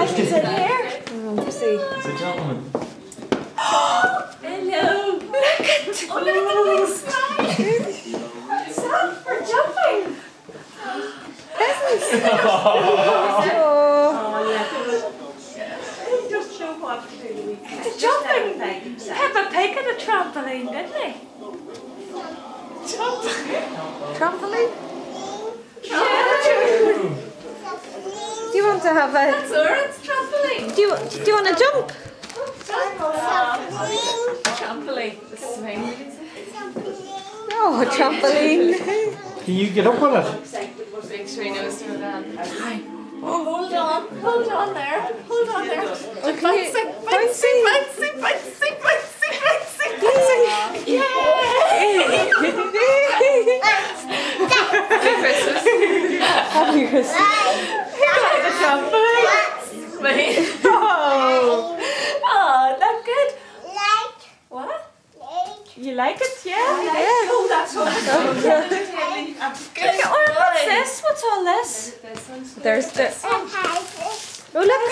Who's in here? Let's see. It's a gentleman. Hello. Look at the big slide. What's that for jumping? Presents. Oh, yeah. Just show what to do. The jumping. Peppa Pig had a trampoline, didn't they? Trampoline? Yeah. Do you want to have a... That's Lauren's trampoline. Do you want to jump? Trampoline. The swing. Oh, a trampoline. Can you get up on it? Make sure he knows to go down. Hold on there. Hold on there. Okay. Bouncy. Yay! Happy Christmas. Happy Christmas. The trampoline. Oh, that good. What? You like it? Yeah. Oh, that's what it's good. What's this? What's all this? There's the... Oh, look.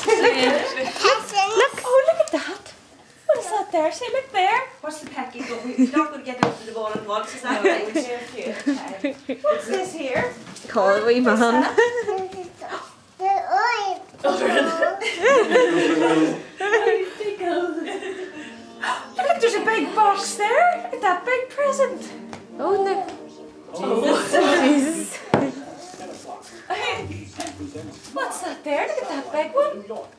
Look. Oh, look at that. What is that there? See, look there. What's the package? But we're not going to get into the ball at once, is that right? What's this here? Call wee man. Look, there's a big box there. Look at that big present. Oh, no. Jesus. What's that there? Look at that big one.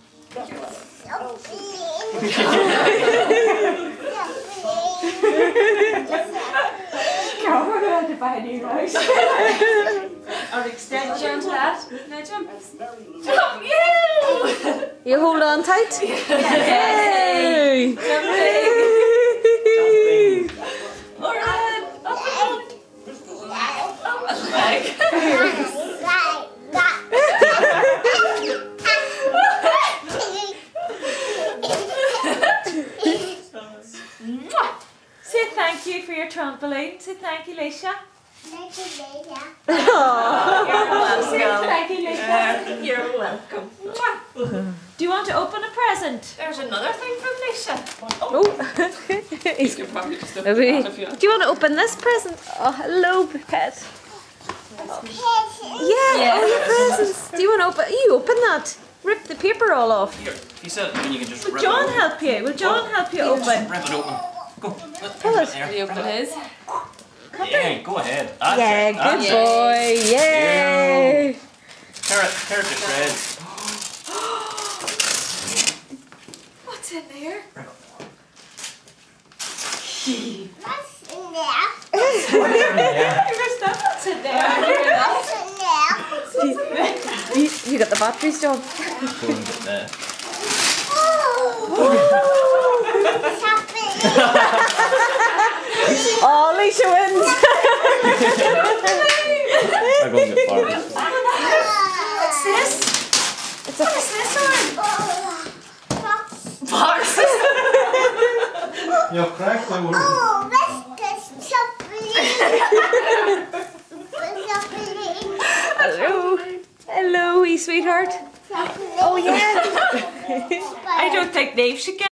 We're going to buy a new house. Or extension to that. Now jump. Jump, you! You hold on tight. Yay! Jumping. Alright, up and up. Up and back. Say thank you for your trampoline. Say thank you, Leisha. Thank you, Leisha. You're welcome. Do you want to open a present? There's another thing from Leisha. Oh. He's... Maybe. Do you want to open this present? Oh, hello, pet. Yeah, all your presents. Do you want to open? You open that. Rip the paper all off. Here, he said, and you can just Will rip John it open. help you? Will John help you open? Rip it open. Go. Pull it. There. Will you open his? Yeah, go ahead. That's Yeah, it. good That's it. boy. Yay. Tear it to shreds. What's in there? What's in there? You got the batteries, John. Go and get there. Oh, Leisha wins. I go and get Barbie. What's this? It's What's this one? Box. You're cracked, I wouldn't. Hello. Hello, wee sweetheart. Oh, yeah. I don't think Dave should get